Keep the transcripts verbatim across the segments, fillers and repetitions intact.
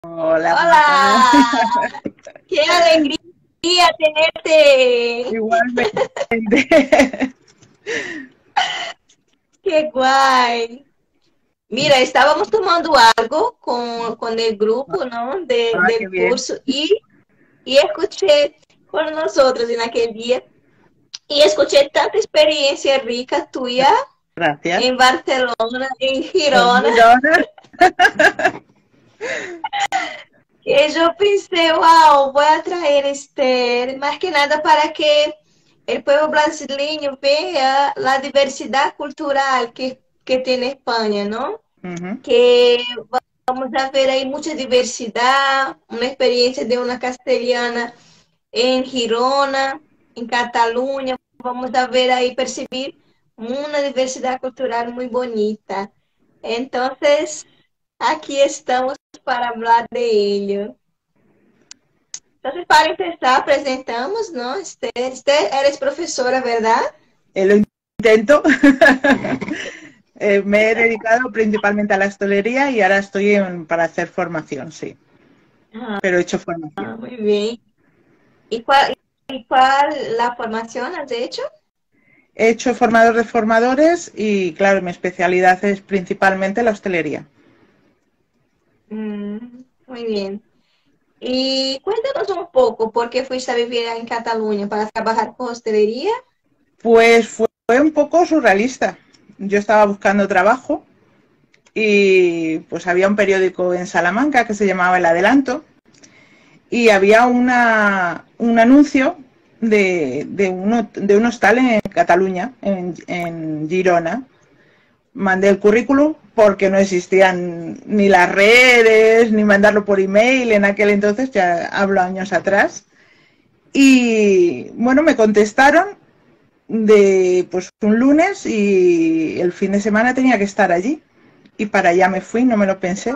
Hola, Hola, qué alegría tenerte. igualmente. Qué guay. Mira, estábamos tomando algo con, con el grupo, ¿no? De, Ah, qué del bien. curso y, y escuché con nosotros en aquel día y escuché tanta experiencia rica tuya Gracias. en Barcelona, en En Girona, Girona. que yo pensé, wow, voy a traer Esther, más que nada para que el pueblo brasileño vea la diversidad cultural que, que tiene España, ¿no? Ujú. Que vamos a ver ahí mucha diversidad, una experiencia de una castellana en Girona, en Cataluña, vamos a ver ahí, percibir una diversidad cultural muy bonita. Entonces, aquí estamos para hablar de ello. Entonces, para empezar, presentamos, ¿no? Esther, Esther, eres profesora, ¿verdad? Eh, lo intento. Eh, me he dedicado principalmente a la hostelería y ahora estoy en- para hacer formación, sí. Pero he hecho Ah, formación. muy bien. ¿Y cuál, y cuál la formación has hecho? He hecho formador de formadores y, claro, mi especialidad es principalmente la hostelería. Mm, muy bien. Y cuéntanos un poco, ¿por qué fuiste a vivir en Cataluña? ¿Para trabajar con hostelería? Pues fue, fue un poco surrealista. Yo estaba buscando trabajo y pues había un periódico en Salamanca que se llamaba El Adelanto y había una, un anuncio de, de, uno, de un hostal en Cataluña, en, en Girona. Mandé el currículum porque no existían ni las redes, ni mandarlo por email en aquel entonces, ya hablo años atrás. Y bueno, me contestaron de pues un lunes y el fin de semana tenía que estar allí. Y para allá me fui, no me lo pensé.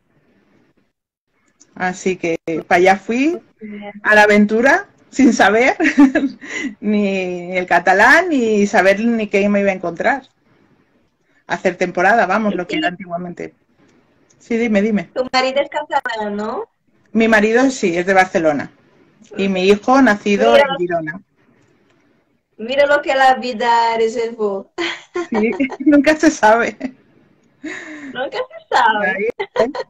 Así que para allá fui a la aventura sin saber ni el catalán ni saber ni qué me iba a encontrar. Hacer temporada, vamos, Y lo que era sí, antiguamente. Sí, dime, dime. tu marido es catalán, ¿no? Mi marido sí, es de Barcelona. Y mi hijo nacido Mira, en Girona. mira lo que la vida reservó. Sí, nunca se sabe. Nunca se sabe. Ahí.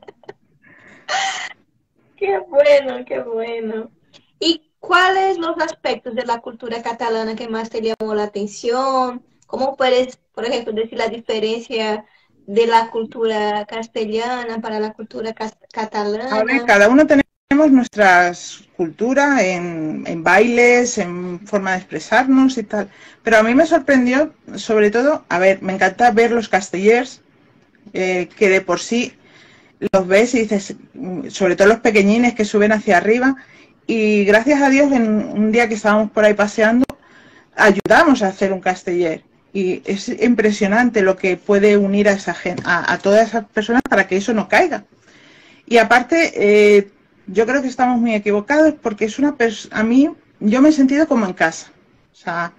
Qué bueno, qué bueno. ¿Y cuáles los aspectos de la cultura catalana que más te llamó la atención? ¿Cómo puedes, por ejemplo, decir la diferencia de la cultura castellana para la cultura cas- A ver, catalana? cada uno tenemos nuestra cultura en, en bailes, en forma de expresarnos y tal. Pero a mí me sorprendió, sobre todo, a ver, me encanta ver los castellers, eh, que de por sí los ves y dices, sobre todo los pequeñines que suben hacia arriba. Y gracias a Dios, en un día que estábamos por ahí paseando, ayudamos a hacer un casteller. Y es impresionante lo que puede unir a, esa gente, a, a todas esas personas para que eso no caiga. Y aparte, eh, yo creo que estamos muy equivocados porque es una persona, a mí, yo me he sentido como en casa. O sea,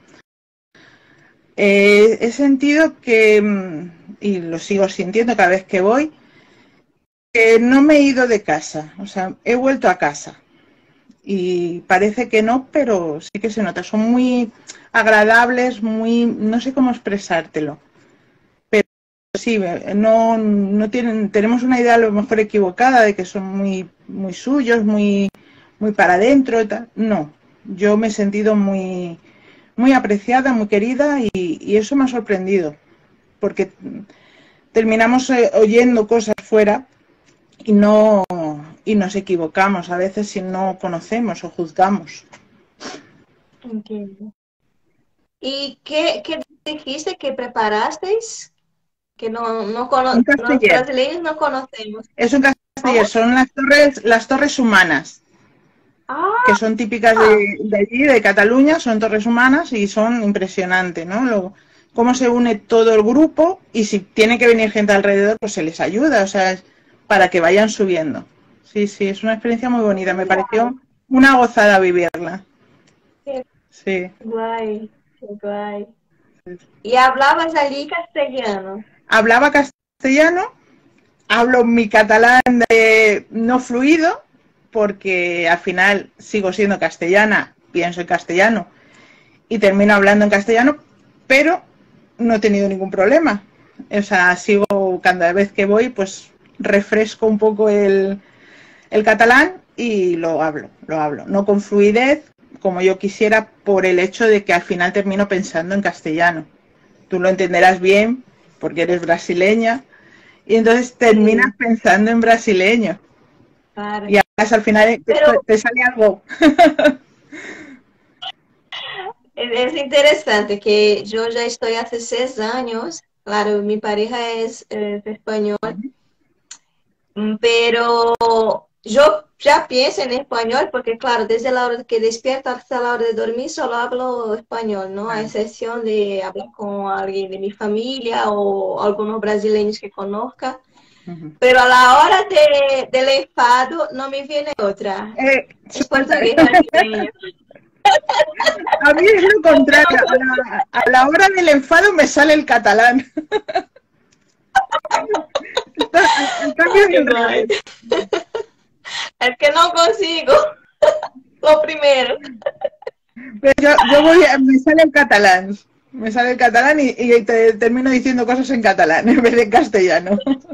eh, he sentido que, y lo sigo sintiendo cada vez que voy, que no me he ido de casa. O sea, he vuelto a casa. Y parece que no, pero sí que se nota. Son muy agradables, muy, no sé cómo expresártelo. Pero sí, no, no tienen, tenemos una idea a lo mejor equivocada de que son muy, muy suyos, muy, muy para adentro. No, yo me he sentido muy, muy apreciada, muy querida y, y eso me ha sorprendido, porque terminamos eh, oyendo cosas fuera y no y nos equivocamos a veces si no conocemos o juzgamos. Entiendo. ¿Y qué, qué dijiste que preparasteis? Que no, no cono- Un los casteller. brasileños no conocemos. Es un ¿Cómo? casteller, son las torres, las torres humanas, que son típicas de, Ah, de allí, de Cataluña, son torres humanas y son impresionantes, ¿no? Lo, cómo se une todo el grupo y si tiene que venir gente alrededor, pues se les ayuda, o sea, es para que vayan subiendo. Sí, sí, es una experiencia muy bonita, me pareció una gozada vivirla. qué Sí. guay, qué guay. ¿Y hablabas allí castellano? Hablaba castellano hablo mi catalán de no fluido, porque al final sigo siendo castellana, pienso en castellano y termino hablando en castellano, pero no he tenido ningún problema. O sea, sigo, cada vez que voy, pues refresco un poco el, el catalán y lo hablo, lo hablo. No con fluidez, como yo quisiera, por el hecho de que al final termino pensando en castellano. Tú lo entenderás bien, porque eres brasileña, y entonces terminas sí. pensando en brasileño. Claro. Y además al final Pero... te, te sale algo. Es interesante que yo ya estoy hace seis años, claro, mi pareja es, es español, pero yo ya pienso en español porque, claro, desde la hora que despierto hasta la hora de dormir solo hablo español, ¿no? A excepción de hablar con alguien de mi familia o algunos brasileños que conozca. Uh-huh. Pero a la hora de, del enfado no me viene otra. Eh, es portugués brasileño. A mí es lo contrario, a la, a la hora del enfado me sale el catalán. En cambio, es que no consigo lo primero. Pero yo, yo voy, me sale el catalán, me sale el catalán y, y te termino diciendo cosas en catalán en vez de en castellano.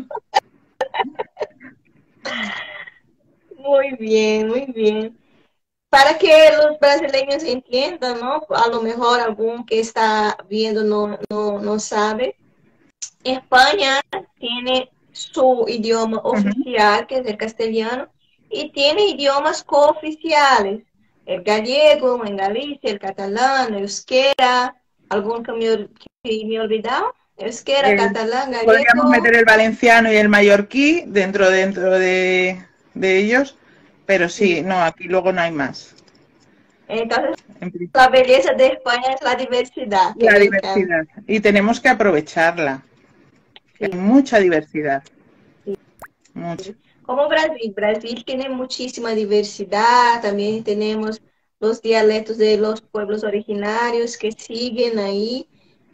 Muy bien, muy bien. Para que los brasileños entiendan, ¿no? A lo mejor algún que está viendo no, no, no sabe. España tiene su idioma oficial, uh-huh. que es el castellano, y tiene idiomas cooficiales. El gallego, en Galicia, el catalán, el euskera, algún que me, que me he olvidado. Euskera, el, catalán, gallego. Podríamos meter el valenciano y el mallorquí dentro, dentro de, de ellos. Pero sí, no, aquí luego no hay más. Entonces, la belleza de España es la diversidad. La diversidad. Y tenemos que aprovecharla. Sí. Hay mucha diversidad. Sí. Mucha. Como Brasil. Brasil tiene muchísima diversidad. También tenemos los dialectos de los pueblos originarios que siguen ahí.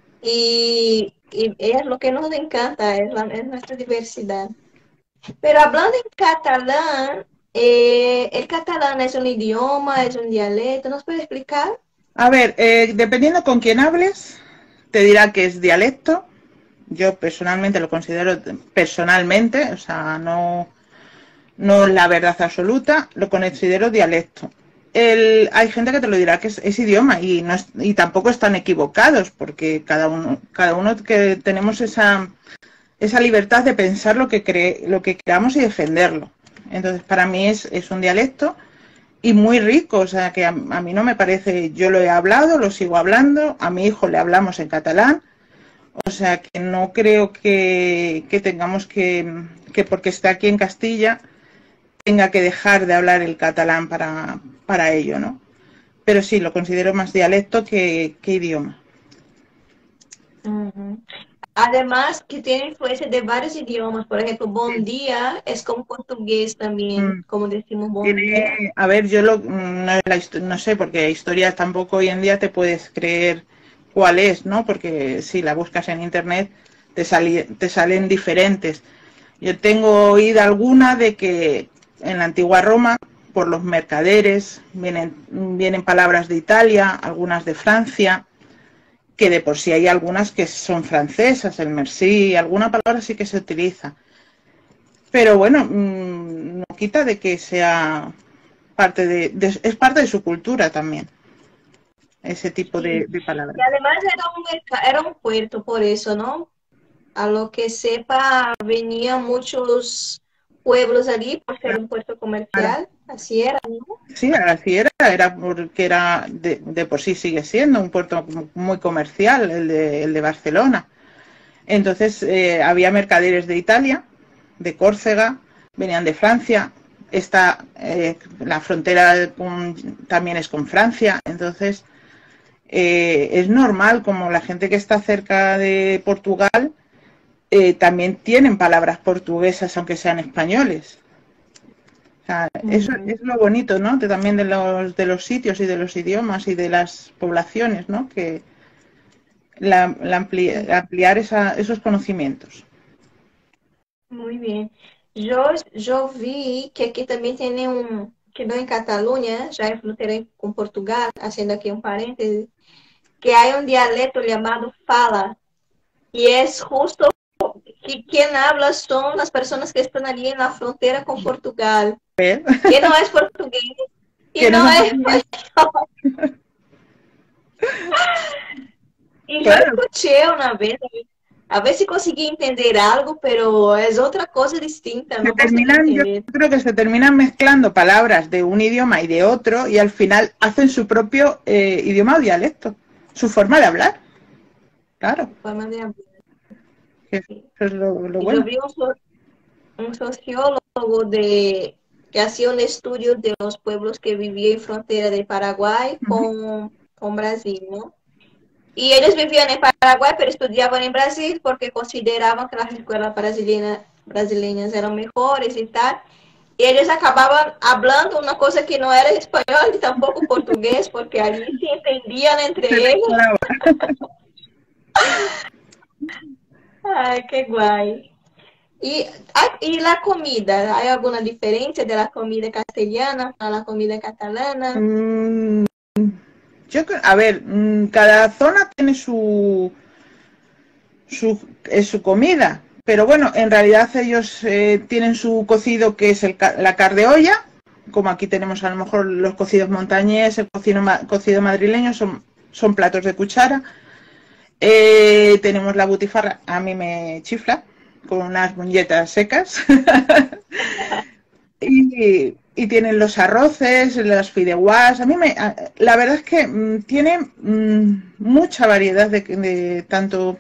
Y, y es lo que nos encanta, es, la, es nuestra diversidad. Pero hablando en catalán, Eh, ¿el catalán es un idioma, es un dialecto? ¿Nos puede explicar? A ver, eh, dependiendo con quién hables, te dirá que es dialecto. Yo personalmente lo considero personalmente, o sea, no, no es la verdad absoluta, lo considero dialecto. El, hay gente que te lo dirá que es, es idioma y, no es, y tampoco están equivocados, porque cada uno, cada uno que tenemos esa, esa libertad de pensar lo que, cree, lo que creamos y defenderlo. Entonces, para mí es, es un dialecto y muy rico, o sea, que a, a mí no me parece, yo lo he hablado, lo sigo hablando, a mi hijo le hablamos en catalán, o sea, que no creo que, que tengamos que, que porque está aquí en Castilla, tenga que dejar de hablar el catalán para, para ello, ¿no? Pero sí, lo considero más dialecto que, que idioma. Uh-huh. Además, que tiene influencia de varios idiomas. Por ejemplo, bon día es como portugués también, mm. como decimos bon tiene, día. A ver, yo lo, no, la, no sé, porque historia tampoco hoy en día te puedes creer cuál es, ¿no? Porque si la buscas en internet te, sali, te salen diferentes. Yo tengo oído alguna de que en la antigua Roma, por los mercaderes, vienen, vienen palabras de Italia, algunas de Francia, que de por sí hay algunas que son francesas, el merci, alguna palabra sí que se utiliza. Pero bueno, mmm, no quita de que sea parte de, de, es parte de su cultura también, ese tipo sí. de, de palabras. Y además era un, era un puerto, por eso, ¿no? A lo que sepa, venían muchos pueblos allí por ser un puerto comercial, así era, ¿no? Sí, así era, era porque era de, de por sí sigue siendo un puerto muy comercial, el de, el de Barcelona. Entonces eh, había mercaderes de Italia, de Córcega, venían de Francia, esta, eh, la frontera con, también es con Francia, entonces eh, es normal, como la gente que está cerca de Portugal, Eh, también tienen palabras portuguesas, aunque sean españoles. O sea, uh-huh. Eso es lo bonito, ¿no? De, también de los, de los sitios y de los idiomas y de las poblaciones, ¿no? Que la, la ampli- ampliar esa, esos conocimientos. Muy bien. Yo, yo vi que aquí también tiene un, que no en Cataluña, ya en frontera con Portugal, haciendo aquí un paréntesis, que hay un dialecto llamado Fala, y es justo que quien habla son las personas que están allí en la frontera con Portugal, ¿Eh? que no es portugués y Que no no son es portugueses. español. Y yo Claro, escuché una vez, a ver si conseguí entender algo, pero es otra cosa distinta, se no conseguí terminan, yo entender. creo que se terminan mezclando palabras de un idioma y de otro y al final hacen su propio eh, idioma o dialecto, su forma de hablar, claro, Su forma de hablar. que eso Sí. es lo, lo Y yo bueno. vi un, so- un sociólogo de, que hacía un estudio de los pueblos que vivían en frontera de Paraguay Ujú. con, con Brasil, ¿no? Y ellos vivían en Paraguay, pero estudiaban en Brasil porque consideraban que las escuelas brasileñas, brasileñas eran mejores y tal. Y ellos acababan hablando una cosa que no era español ni tampoco portugués, porque allí se entendían Se entre ellos. mezclaba. Ay, qué guay. Y, ah, y la comida, ¿hay alguna diferencia de la comida castellana a la comida catalana? Mm, yo creo, a ver, mm, cada zona tiene su, su, es su comida, pero bueno, en realidad ellos eh, tienen su cocido que es el, ca- la carne de olla, como aquí tenemos a lo mejor los cocidos montañés, el cocido, ma- cocido madrileño, son, son platos de cuchara. Eh, tenemos la butifarra, a mí me chifla, con unas muñetas secas. y, y tienen los arroces, las fideuás. A mí me, la verdad es que mm, tiene mm, mucha variedad de, de tanto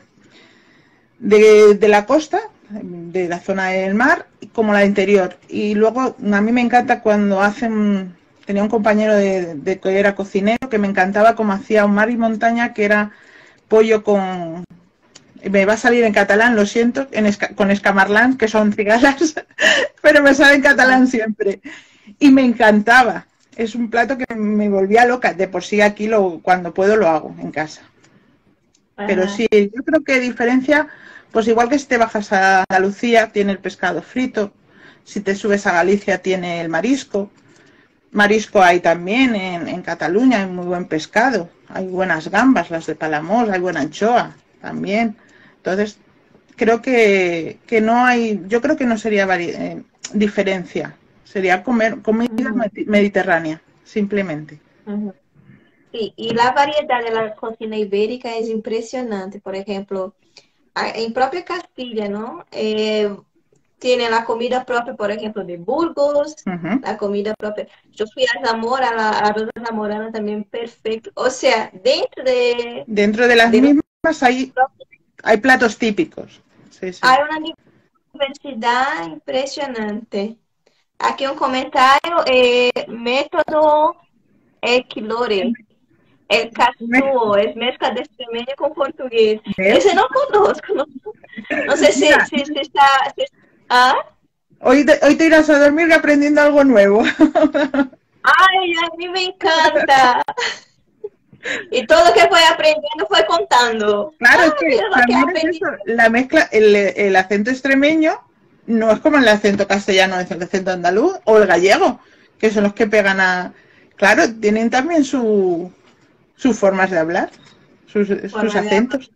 de, de la costa, de la zona del mar, como la interior. Y luego a mí me encanta cuando hacen, tenía un compañero de, de que era cocinero, que me encantaba como hacía un mar y montaña, que era pollo con, me va a salir en catalán, lo siento, en esca, con escamarlán, que son cigalas, pero me sale en catalán siempre. Y me encantaba. Es un plato que me volvía loca. De por sí aquí lo, cuando puedo lo hago en casa. Pero Ajá. sí, yo creo que diferencia, pues igual que si te bajas a Andalucía, tiene el pescado frito. Si te subes a Galicia, tiene el marisco. Marisco hay también en, en Cataluña, hay muy buen pescado. Hay buenas gambas, las de Palamós, hay buena anchoa también. Entonces, creo que, que no hay, yo creo que no sería vari- eh, diferencia. Sería comer comida Ujú, mediterránea, simplemente. ujú. Sí, y la variedad de la cocina ibérica es impresionante. Por ejemplo, a- en propia Castilla, ¿no? Eh, tiene la comida propia, por ejemplo, de Burgos, Ujú. la comida propia. Yo fui a Zamora, la arroz zamorana también perfecto. O sea, dentro de, Dentro de las de lo mismas hay, propio hay platos típicos. Sí, sí. hay una diversidad impresionante. Aquí un comentario, eh, método Equilore. El cazúo es mezcla de extremeño con portugués. ¿Ves? Ese no conozco, no, no sé si, Mira, si, si está... si- ¿ah? hoy te, hoy te irás a dormir aprendiendo algo nuevo. Ay, a mí me encanta. Y todo lo que fue aprendiendo fue contando. Claro, es Ah, que mira lo que también es aprendí. eso, la mezcla, el, el acento extremeño no es como el acento castellano, es el acento andaluz o el gallego, que son los que pegan a... Claro, tienen también su, sus formas de hablar, sus, sus Forma de hablar. acentos.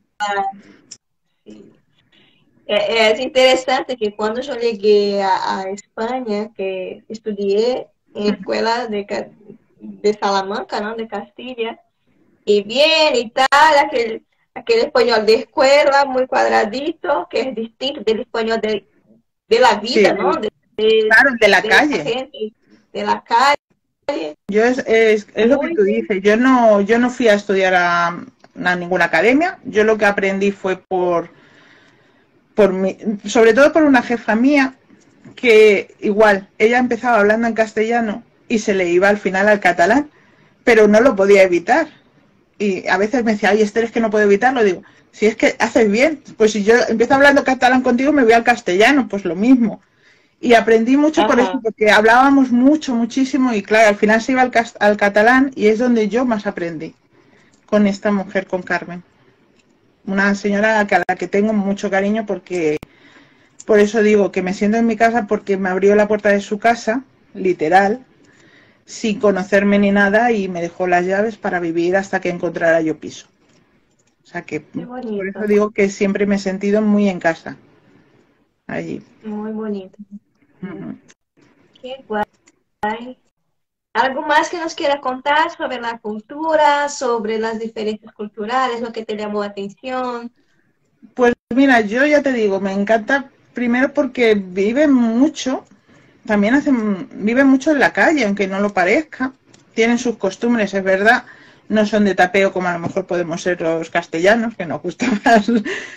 Sí. É, é interessante que quando eu cheguei a, a Espanha, que estudei em escola de, Ca- de Salamanca, não, de Castilha, y bien y tal, aquel, aquel español de escuela muy cuadradito, que es distinto del español de, de la Sí, vida, ¿no? De, de, claro, de la de esta calle. gente, de la calle. Yo es, es, es lo que Muy tú dices, yo no, yo no fui a estudiar a, a ninguna academia, yo lo que aprendí fue por, por mi, sobre todo por una jefa mía, que igual, ella empezaba hablando en castellano y se le iba al final al catalán, pero no lo podía evitar. Y a veces me decía, ay, Esther, es que no puedo evitarlo. Digo, si es que haces bien, pues si yo empiezo hablando catalán contigo, me voy al castellano, pues lo mismo. Y aprendí mucho por eso, Ajá. porque hablábamos mucho, muchísimo, y claro, al final se iba al, al catalán y es donde yo más aprendí con esta mujer, con Carmen. Una señora a la que tengo mucho cariño porque por eso digo que me siento en mi casa, porque me abrió la puerta de su casa, literal, sin conocerme ni nada, y me dejó las llaves para vivir hasta que encontrara yo piso. O sea que Qué por bonito, eso digo que siempre me he sentido muy en casa allí. muy bonito. Ujú. Qué guay. ¿Algo más que nos quiera contar sobre la cultura, sobre las diferencias culturales, lo que te llamó la atención? Pues mira, yo ya te digo, me encanta primero porque viven mucho, también hacen, viven mucho en la calle, aunque no lo parezca, tienen sus costumbres, es verdad, no son de tapeo como a lo mejor podemos ser los castellanos, que nos gusta más,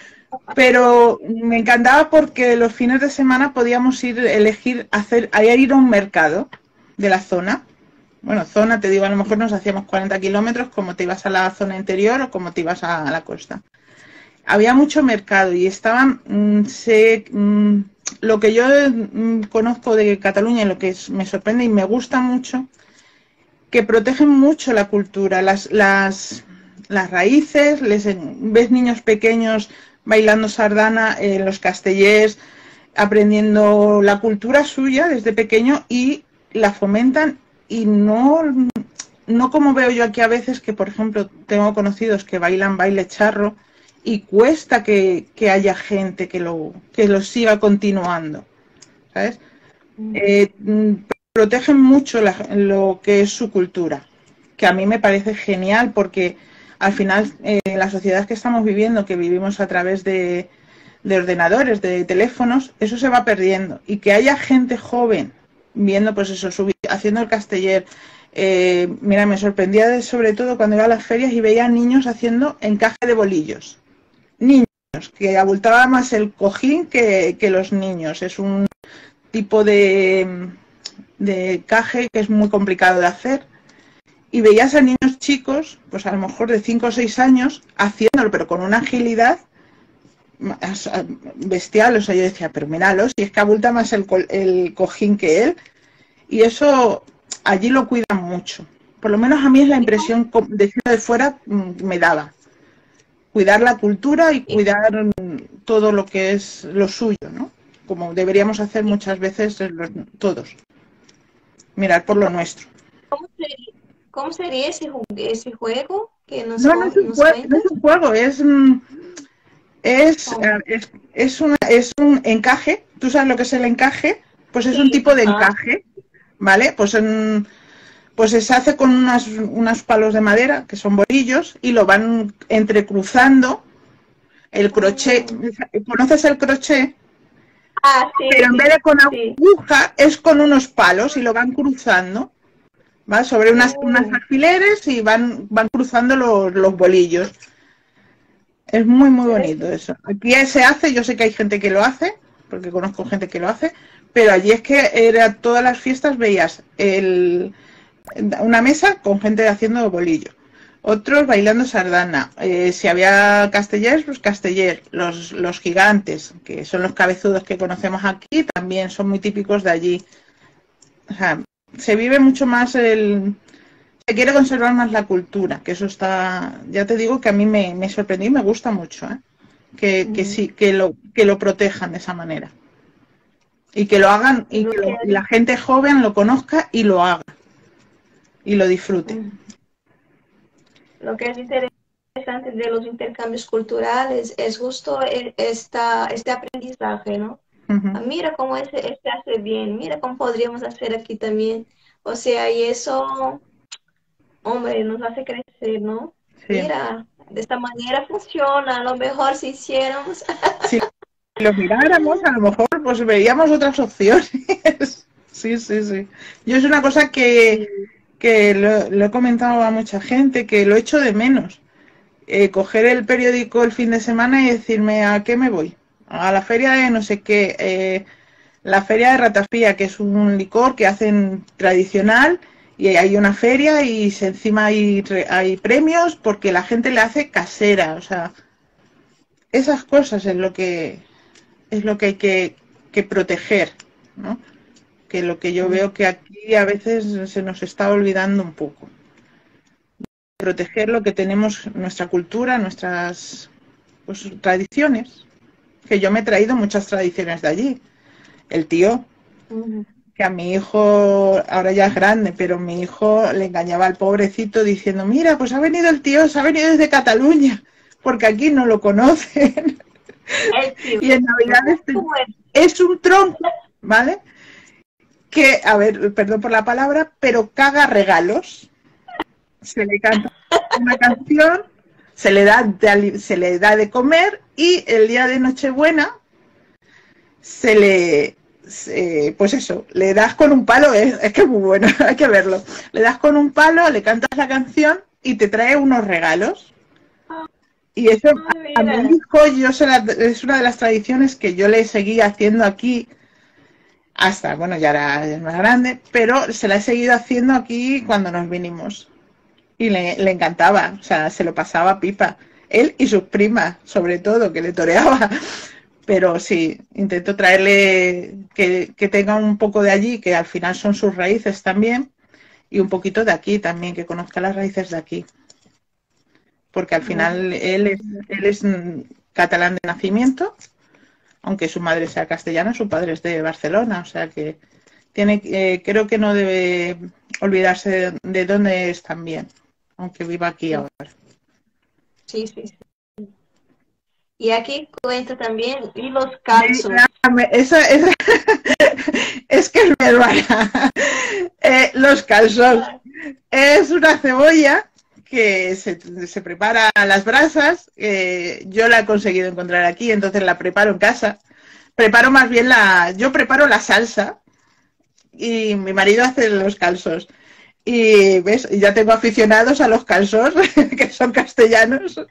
pero me encantaba porque los fines de semana podíamos ir, elegir, hacer, a ir a un mercado de la zona. Bueno, zona, te digo, a lo mejor nos hacíamos cuarenta kilómetros, como te ibas a la zona interior o como te ibas a la costa. Había mucho mercado y estaban, mmm, sé, mmm, lo que yo mmm, conozco de Cataluña y lo que es, me sorprende y me gusta mucho, que protegen mucho la cultura, las, las, las raíces, les, ves niños pequeños bailando sardana en los castellers, aprendiendo la cultura suya desde pequeño y la fomentan, y no, no como veo yo aquí a veces, que por ejemplo tengo conocidos que bailan baile charro y cuesta que, que haya gente que lo, que lo siga continuando, ¿sabes? Eh, protegen mucho la, lo que es su cultura, que a mí me parece genial, porque al final eh, la sociedad que estamos viviendo, que vivimos a través de, de ordenadores, de teléfonos, eso se va perdiendo, y que haya gente joven viendo, pues eso, subir, haciendo el casteller. Eh, mira, me sorprendía de, sobre todo cuando iba a las ferias y veía niños haciendo encaje de bolillos. Niños, que abultaba más el cojín que, que los niños. Es un tipo de, de encaje que es muy complicado de hacer. Y veías a niños chicos, pues a lo mejor de cinco o seis años, haciéndolo, pero con una agilidad bestial. O sea, yo decía, pero míralo, si es que abulta más el, el cojín que él. Y eso allí lo cuidan mucho. Por lo menos a mí es la impresión de de fuera me daba. Cuidar la cultura y cuidar todo lo que es lo suyo, ¿no? Como deberíamos hacer muchas veces los, todos. Mirar por lo nuestro. ¿Cómo sería, cómo sería ese, ese juego que nos, No, no es un, nos juego, no cuentas? es un juego, es, es, es, es, una, es un encaje. ¿Tú sabes lo que es el encaje? Pues es Sí. un tipo de Ah. encaje, ¿vale? Pues en, pues se hace con unas, unos palos de madera, que son bolillos, y lo van entrecruzando. El crochet, ¿conoces el crochet? Ah, sí, Pero en sí, vez de con sí. aguja, es con unos palos y lo van cruzando, ¿va? Sobre unas, Oh. unas alfileres, y van, van cruzando los, los bolillos. Es muy, muy bonito eso. Aquí se hace, yo sé que hay gente que lo hace, porque conozco gente que lo hace, pero allí es que era todas las fiestas veías el, una mesa con gente haciendo bolillo, otros bailando sardana, eh, si había castellers, pues casteller, los, los gigantes, que son los cabezudos que conocemos aquí, también son muy típicos de allí. O sea, se vive mucho más el... Se quiere conservar más la cultura, que eso está... Ya te digo que a mí me, me sorprendió y me gusta mucho, ¿eh? Que, que sí, que lo, que lo protejan de esa manera. Y que lo hagan, y que lo, la gente joven lo conozca y lo haga. Y lo disfrute. Lo que es interesante de los intercambios culturales es justo esta, este aprendizaje, ¿no? Uh-huh. Mira cómo este, este hace bien, mira cómo podríamos hacer aquí también. O sea, y eso, hombre, nos hace crecer, ¿no? Sí. Mira, de esta manera funciona, a lo mejor si hiciéramos... Si lo miráramos, a lo mejor pues veríamos otras opciones. Sí, sí, sí. Yo es una cosa que, que lo, lo he comentado a mucha gente, que lo echo de menos. Eh, coger el periódico el fin de semana y decirme ¿a qué me voy? A la feria de no sé qué, eh, la feria de ratafía, que es un licor que hacen tradicional, y hay una feria y se, encima hay, hay premios porque la gente le hace casera. O sea, esas cosas es lo que es lo que hay que, que proteger, ¿no? Que lo que yo veo que aquí a veces se nos está olvidando un poco. Proteger lo que tenemos, nuestra cultura, nuestras pues, tradiciones, que yo me he traído muchas tradiciones de allí. El tío, Ujú. que a mi hijo, ahora ya es grande, pero mi hijo le engañaba al pobrecito diciendo, mira, pues ha venido el tío, se ha venido desde Cataluña, porque aquí no lo conocen. El tío. Y en Navidades Bueno, es un tronco, ¿vale? Que, a ver, perdón por la palabra, pero caga regalos. Se le canta una canción, se le da de, ali- se le da de comer y el día de Nochebuena se le, se- pues eso, le das con un palo, es, es que es muy bueno, hay que verlo. Le das con un palo, le cantas la canción y te trae unos regalos. Y eso a, ay, a mira. mi hijo, yo se la- es una de las tradiciones que yo le seguí haciendo aquí hasta, bueno, ya era ya es más grande, pero se la he seguido haciendo aquí cuando nos vinimos. Y le, le encantaba, o sea, se lo pasaba pipa. Él y sus primas, sobre todo, que le toreaba. Pero sí, intento traerle que, que tenga un poco de allí, que al final son sus raíces también, y un poquito de aquí también, que conozca las raíces de aquí. Porque al final él es, él es mm, catalán de nacimiento, aunque su madre sea castellana, su padre es de Barcelona, o sea que tiene, eh, creo que no debe olvidarse de, de dónde es también, aunque viva aquí ahora. Sí, sí, sí. Y aquí cuenta también, y los Me- calzos. me- esa- esa- es que es mi hermana. Eh, los calzones. Es una cebolla que se, se prepara a las brasas. Eh, yo la he conseguido encontrar aquí, entonces la preparo en casa. Preparo más bien la... Yo preparo la salsa y mi marido hace los calzos. Y ves, ya tengo aficionados a los calzos, que son castellanos,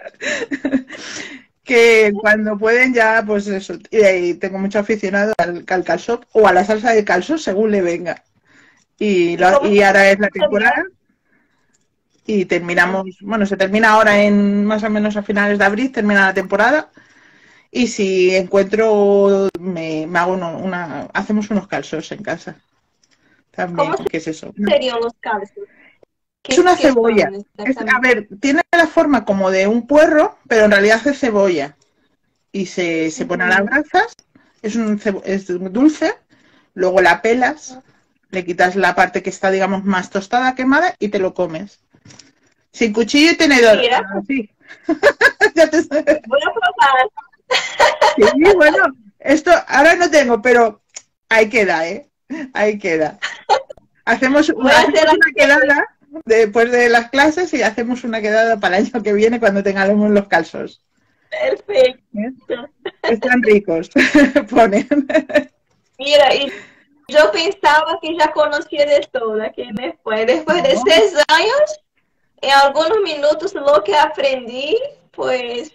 que cuando pueden ya, pues eso, y ahí tengo mucho aficionado al, al calzón o a la salsa de calzón según le venga. Y, ¿Y lo- cómo y ahora es la se llama? temporada y terminamos, bueno, se termina ahora en más o menos a finales de abril, termina la temporada. Y si encuentro, me, me hago uno- una, hacemos unos calzos en casa también, ¿Cómo ¿qué es eso? serían los calzos? Es ¿Qué, una qué cebolla. son Es, a exactamente? ver, tiene la forma como de un puerro, pero en realidad es cebolla. Y se, se pone a las Ujú. brasas, es, un cebo- es dulce, luego la pelas, le quitas la parte que está, digamos, más tostada, quemada, y te lo comes. Sin cuchillo y tenedor. Mira, Así. Ya te- voy a probar. Sí, bueno, esto ahora no tengo, pero ahí queda, ¿eh? Ahí queda. Hacemos, Voy a hacer hacemos una así. quedada después de las clases y hacemos una quedada para el año que viene cuando tengamos los calzos. ¿Eh? Perfecto. Están ricos, ponen. Mira, y yo pensaba que ya conocía de todo aquí en España. Después de No, seis años, en algunos minutos lo que aprendí, pues,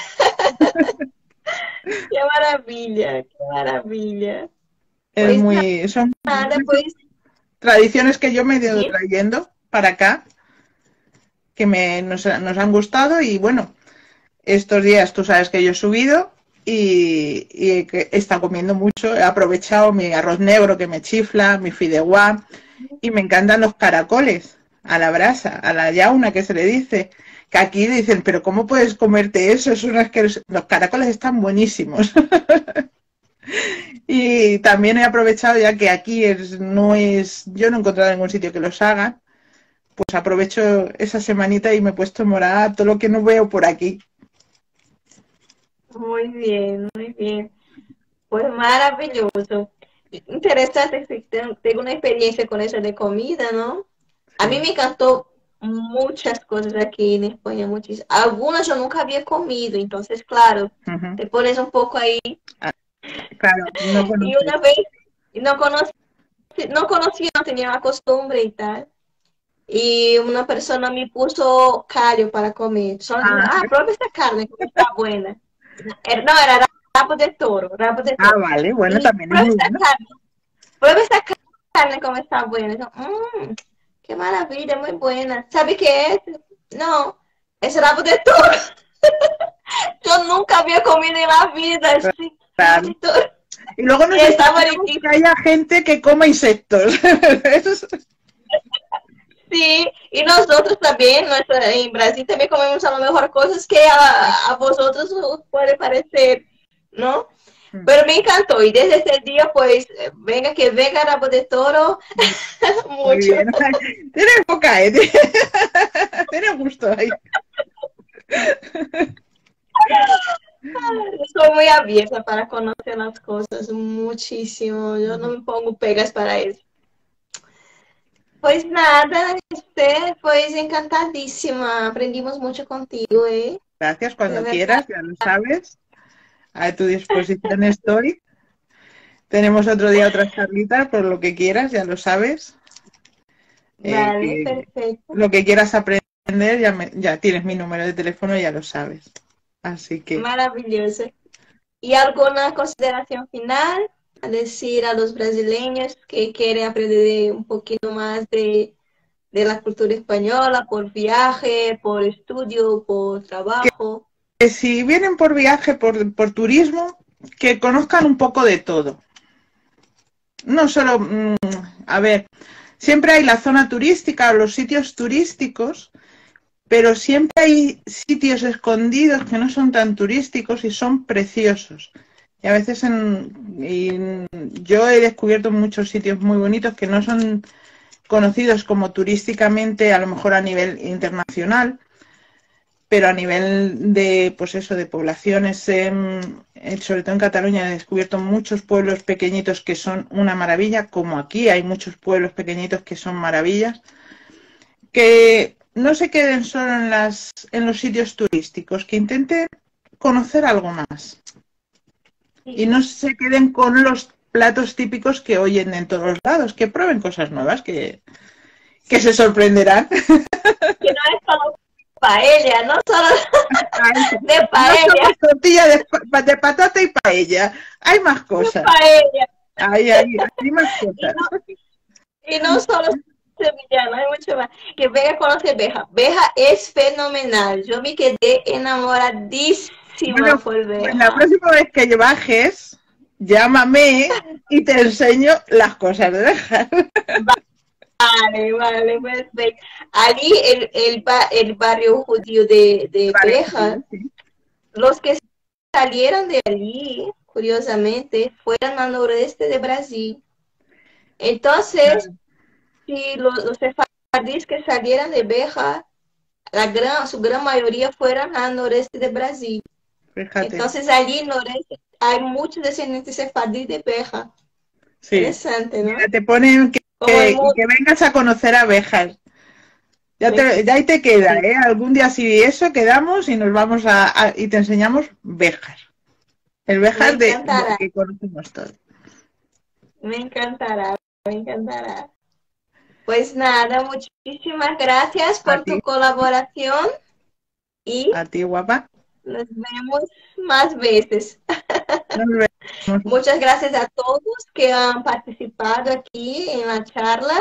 qué maravilla, qué maravilla. es Pues muy, son nada, pues, tradiciones que yo me he ido sí, trayendo para acá, que me, nos, nos han gustado y bueno, estos días tú sabes que yo he subido y, y que he estado comiendo mucho, he aprovechado mi arroz negro que me chifla, mi fideuá y me encantan los caracoles a la brasa, a la yauna que se le dice, que aquí dicen, pero ¿cómo puedes comerte eso? Es una que los caracoles están buenísimos. Y también he aprovechado ya que aquí es, no es, yo no he encontrado ningún sitio que los hagan, pues aprovecho esa semanita y me he puesto morada todo lo que no veo por aquí. muy bien, muy bien. Pues maravilloso. Interesante, sí, tengo tengo una experiencia con eso de comida, ¿no? A mí Sí. me encantó muchas cosas aquí en España, muchísimas. Algunas yo nunca había comido, entonces, claro, Ujú. te pones un poco ahí. Ah, claro, no Y conoces. una vez no conocí, no conocía, no tenía la costumbre y tal. Y una persona me puso callo para comer. Solo dije, Ah, ah, prueba esta carne que está buena. Era- No, era rabo de toro, rabo de ah, toro. vale, bueno, Y también es prueba muy esta bueno. carne, prueba esta carne como está buena. Y yo, mmm, qué maravilla, muy buena. ¿Sabe qué es? No, es rabo de toro. Yo nunca había comido en la vida así, rabo Claro. de toro. Y luego Y nos estaba extrañamos que riquísimo. haya gente que coma insectos. Eso es- Sí, y nosotros también, nuestra, en Brasil también comemos a lo mejor cosas que a, a vosotros os puede parecer ¿no? Pero me encantó y desde ese día, pues, venga que venga Rabo de Toro, Muy mucho. bien. Tienes boca, ¿eh? Tienes gusto ahí. Soy muy abierta para conocer las cosas, muchísimo. Yo no me pongo pegas para eso. Pues nada, este, pues encantadísima. Aprendimos mucho contigo, ¿eh? Gracias, De cuando verdad. quieras, ya lo sabes. A tu disposición estoy. Tenemos otro día otra charlita, por lo que quieras, ya lo sabes. Eh, Vale, que perfecto. lo que quieras aprender, ya, me- ya tienes mi número de teléfono, ya lo sabes. Así que Maravilloso. ¿Y alguna consideración final a decir a los brasileños que quieren aprender un poquito más de, de la cultura española por viaje, por estudio, por trabajo? que si vienen por viaje, por, por turismo, que conozcan un poco de todo. No solo, mm, a ver, siempre hay la zona turística o los sitios turísticos, pero siempre hay sitios escondidos que no son tan turísticos y son preciosos. Y a veces en, y yo he descubierto muchos sitios muy bonitos que no son conocidos como turísticamente, a lo mejor a nivel internacional, pero a nivel de, pues eso, de poblaciones, eh, sobre todo en Cataluña, he descubierto muchos pueblos pequeñitos que son una maravilla, como aquí hay muchos pueblos pequeñitos que son maravillas, que no se queden solo en, las, en los sitios turísticos, que intenten conocer algo más y no se queden con los platos típicos que oyen en todos los lados, que prueben cosas nuevas, que, que se sorprenderán. Que no es solo paella, no solo de No paella. somos tortilla de, de patata y paella, hay más cosas. Paella. Hay, hay, hay más Y cosas. no, y no solo sevillano, hay mucho más. Que venga a conocer Beja. Beja es fenomenal. Yo me quedé enamoradísima Bueno, por pues Beja. la próxima vez que bajes, llámame y te enseño las cosas de Béjar. Vale, vale, perfecto. Allí el, el, ba- el barrio judío de, de Vale, Beja, sí. los que salieron de allí, curiosamente, fueron al noroeste de Brasil. Entonces, si los, los sefardíes que salieron de Beja, la gran, su gran mayoría fueron al noreste de Brasil. Fíjate. Entonces, allí en noreste hay muchos descendientes sefardíes de Beja. Sí. Interesante, ¿no? Mira, te ponen que, Como el que, mundo. que vengas a conocer a Béjar. Ya, te, ya ahí te queda, ¿eh? Algún día si eso quedamos y nos vamos a, a y te enseñamos Béjar. El Béjar de, de que conocemos todos. Me encantará, me encantará. Pues nada, muchísimas gracias por A tu ti, colaboración y a ti, guapa. nos vemos más veces. Nos vemos. Muchas gracias a todos que han participado aquí en la charla.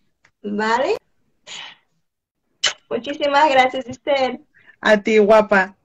¿Vale? Muchísimas gracias, Esther. A ti, guapa.